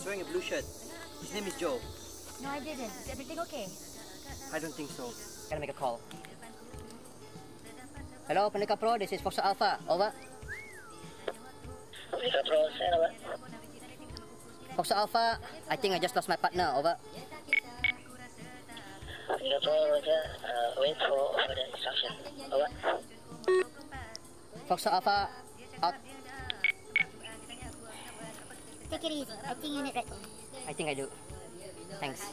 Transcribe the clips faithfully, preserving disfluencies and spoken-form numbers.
He's wearing a blue shirt. His name is Joe. No, I didn't. Is everything okay? I don't think so. Gotta make a call. Hello, Panika Pro. This is Foxa Alpha. Over. Panika Pro, sir. Over. Foxa Alpha. I think I just lost my partner. Over. Panika Pro, Roger. Uh, wait for further instruction. Over. Foxa Alpha. Out. Take it easy. I think you need right. I think I do. Thanks.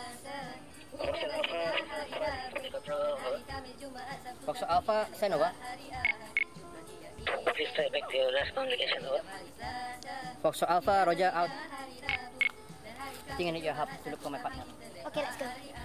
Panika Pro, over. Foxa Alpha. Send over. Please stay back to your last communication. Over. Foxa Alpha. Roger. Out. I think I need your help to look for my partner. Okay, let's go.